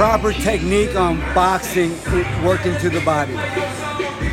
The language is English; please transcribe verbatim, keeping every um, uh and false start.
proper technique on boxing, working to the body.